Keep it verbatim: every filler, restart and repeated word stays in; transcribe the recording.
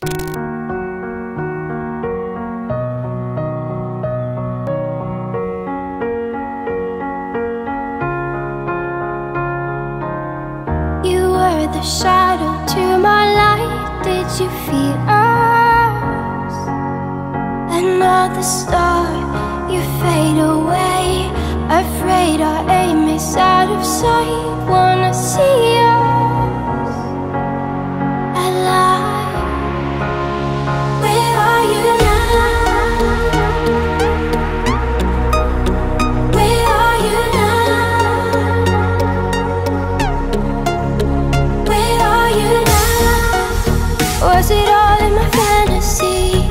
The shadow to my light, did you feel us? Another star, you fade away. Afraid our aim is out of sight. Wanna see us alive. Where are you now? Where are you now? Was it all in my fantasy?